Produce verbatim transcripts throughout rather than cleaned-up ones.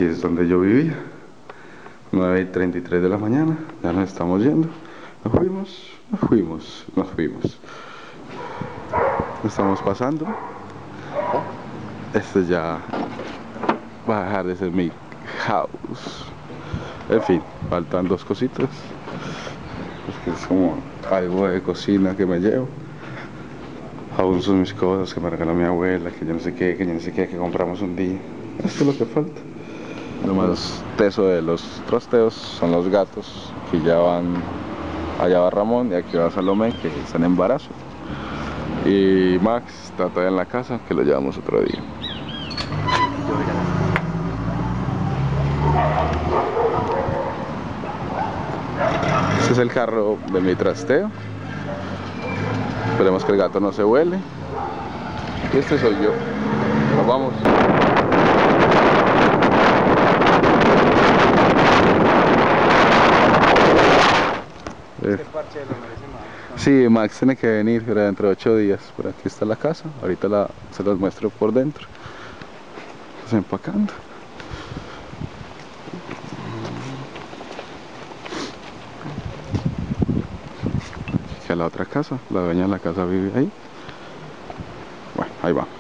Aquí es donde yo vivía. nueve y treinta y tres de la mañana. Ya nos estamos yendo. Nos fuimos, nos fuimos, nos fuimos. Estamos pasando. Este ya va a dejar de ser mi house. En fin, faltan dos cositas. Es que es como algo de cocina que me llevo. Aún son mis cosas que me regaló mi abuela, que yo no sé qué, que yo no sé qué, que compramos un día. Esto es lo que falta. Lo más teso de los trasteos son los gatos, que ya van, allá va Ramón y aquí va Salomé, que están en embarazo. Y Max está todavía en la casa, que lo llevamos otro día. Este es el carro de mi trasteo. Esperemos que el gato no se vuele. Y este soy yo. Nos vamos. Este parche lo merece más. Sí, Max tiene que venir, pero dentro de ocho días. Por aquí está la casa. Ahorita la, se los muestro por dentro. Estamos empacando. Aquí a la otra casa. La dueña de la casa vive ahí. Bueno, ahí vamos.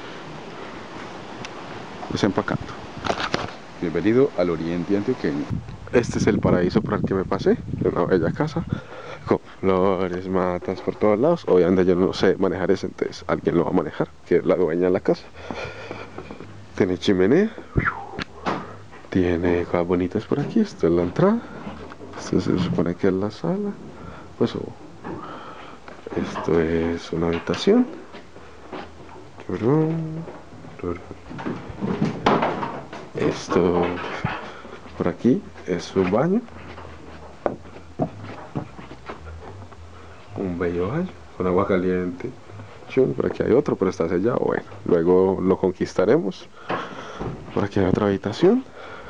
Desempacando. Bienvenido al oriente antioqueño. Este es el paraíso por el que me pasé. Una bella casa con flores, matas por todos lados. Obviamente yo no sé manejar eso, entonces alguien lo va a manejar, que es la dueña de la casa. Tiene chimenea. Tiene cosas bonitas por aquí. Esta es la entrada. Esto se supone que es la sala. Pues oh, esto es una habitación. Esto por aquí es un baño, un bello baño con agua caliente. Por aquí hay otro, pero está sellado. Bueno, luego lo conquistaremos. Por aquí hay otra habitación,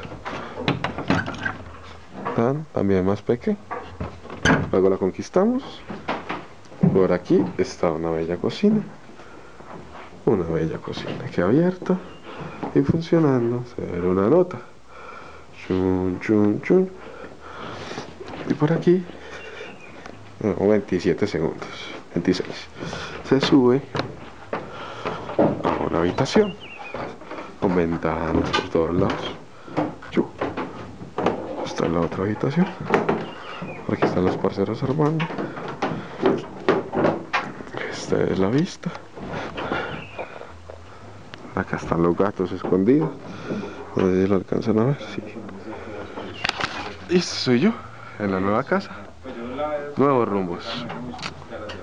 también más pequeña. Luego la conquistamos. Por aquí está una bella cocina. Una bella cocina que abierta y funcionando. Se ve una nota. Chun, chun, chun. Y por aquí, no, veintisiete segundos, veintiséis. Se sube a una habitación con ventanas por todos lados. Chu. Esta es la otra habitación. Aquí están los parceros armando. Esta es la vista. Acá están los gatos escondidos. No sé si lo alcanzan a ver. Sí. Y este soy yo, en la nueva casa. Nuevos rumbos.